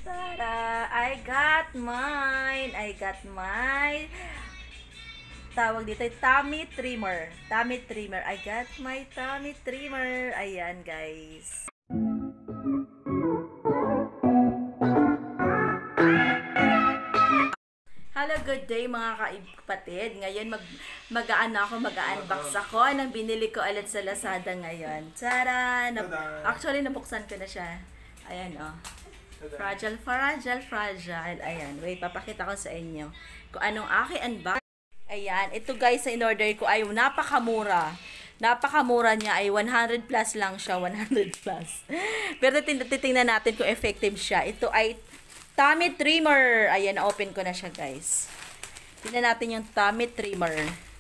Tada! I got mine! I got my tawag dito, tummy trimmer. Tummy trimmer. I got my tummy trimmer. Ayan, guys. Hello, good day mga kapatid. Ngayon mag-unbox ako ng binili ko ulit sa Lazada ngayon. Tara! Actually, nabuksan ko na siya. Ayan, oh. Fragile, fragile, fragile. Ayan, wait, papakita ko sa inyo kung anong aking unbox. Ayan, ito guys, sa in-order ko ay napakamura. Napakamura niya ay 100 plus lang siya, 100 plus. Pero titingnan natin kung effective siya. Ito ay tummy trimmer. Ayan, open ko na siya guys. Tingnan natin yung tummy trimmer.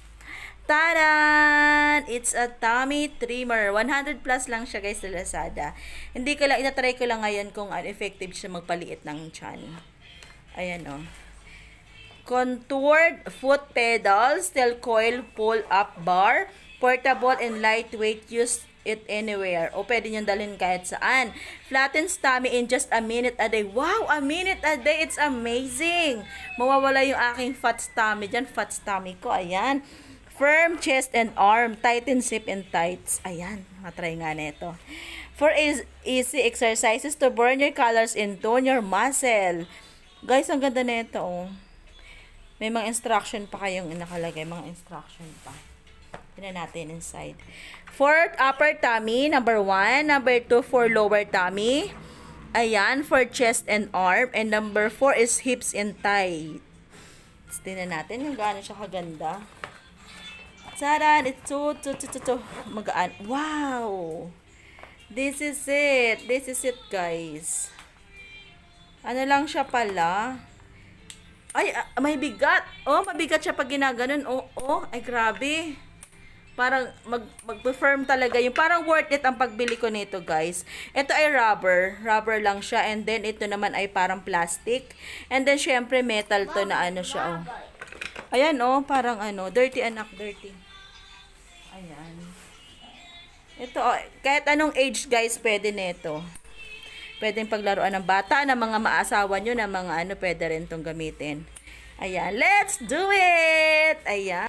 Taran! It's a tummy trimmer. 100 plus lang siya guys sa Lazada. Hindi ko lang, itatry ko lang ngayon kung effective siya magpaliit ng tiyan. Ayan o. Contoured foot pedal, steel coil pull-up bar, portable and lightweight, use it anywhere. O pwede nyo dalhin kahit saan. Flattens tummy in just a minute a day. Wow! A minute a day! It's amazing! Mawawala yung aking fat tummy dyan. Fat tummy ko. Ayan. Firm chest and arm. Tighten zip and tights. Ayan. Matry nga nito. For easy exercises to burn your calories and tone your muscle. Guys, ang ganda nito. Oh. May mga instruction pa kayong nakalagay. Mga instruction pa. Tignan natin inside. For upper tummy, number 1. Number 2, for lower tummy. Ayan, for chest and arm. And number 4 is hips and thighs. Tignan natin yung gaano siya kaganda. Taran! Ito, magaan. Wow! This is it. This is it, guys. Ano lang siya pala. Ay, may bigat. Oh, mabigat siya pag ginaganon. Oh, ay grabe. Parang mag-firm talaga yung parang worth it ang pagbili ko nito, guys. Ito ay rubber. Rubber lang siya. And then, ito naman ay parang plastic. And then, syempre, metal to na ano siya, oh. Ayan, oh, parang ano, dirty anak, dirty. Ayan. Ito, oh, kahit anong age, guys, pwede nito. Pwedeng paglaruan ng bata, ng mga maasawa nyo, ng mga ano, pwede rin itong gamitin. Ayan, let's do it! Ayan.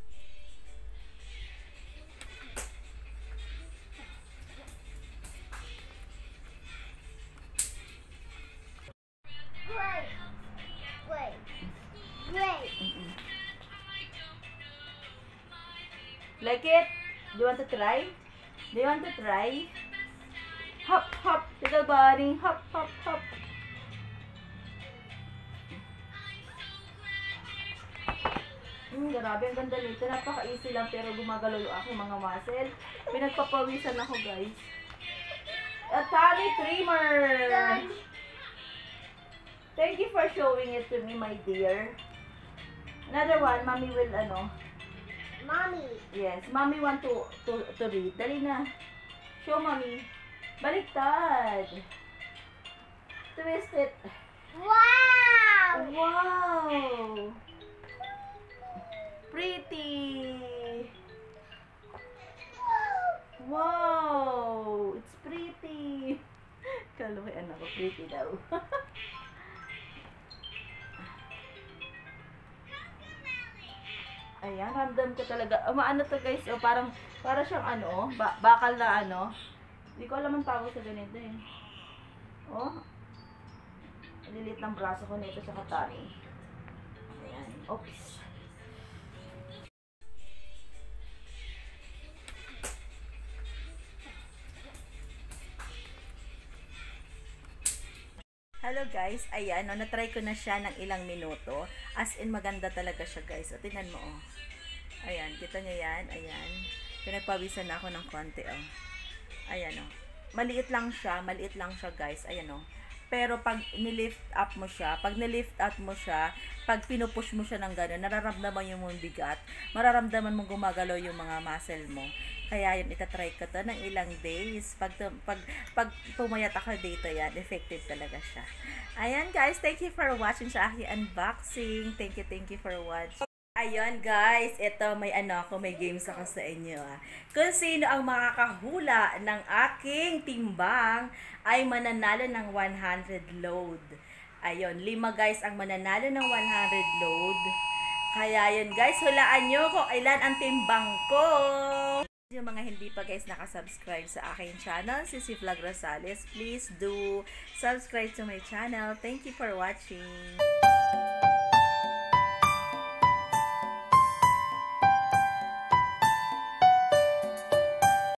Wait. Like it? Do you want to try? Do you want to try? Hop, hop, little bunny. Hop, hop, hop. Grabe, ang ganda nito. Napaka-easy lang pero gumagalaw yung aking mga muscle. Pinagpapawisan ako, guys. A tummy trimmer. Thank you for showing it to me, my dear. Another one, mommy will ano? Mommy. Yes, mommy want to read. Dali na. Show mommy. Baliktad. Twist it. Wow! Wow! Pretty! Wow! It's pretty! Kaluhian ako, pretty daw. Ayan, ramdam ko talaga. Maano to guys, oh, para siyang ano, bakal na ano. Hindi ko alam ang tawag sa ganito eh. Oh. Lilit ng braso ko nito sa katani. Ayan. Oops. Hello guys. Ayan, no, na-try ko na siya ng ilang minuto. As in, maganda talaga siya guys. O, tingnan mo, oh. Ayan, kita nyo yan. Ayan. Pinagpawisan na ako ng konti, oh. Ayan, oh. Maliit lang siya guys. Ayan, oh. Pero pag nilift up mo siya, pag pinupush mo siya ng gano'n, nararamdaman yung mong bigat. Mararamdaman mong gumagalaw yung mga muscle mo. Kaya yun, itatry ko to ng ilang days. Pag pumayat ako dito yan, effective talaga siya. Ayan guys, thank you for watching sa aking unboxing. Thank you for watching. Ayun guys, ito may games ako sa inyo ah. Kung sino ang makakahula ng aking timbang ay mananalo ng 100 load. Ayun, 5 guys ang mananalo ng 100 load. Kaya yun guys, hulaan nyo kung ilan ang timbang ko. Yung mga hindi pa guys nakasubscribe sa aking channel, Sissy Vlog Rosales, please do subscribe to my channel. Thank you for watching.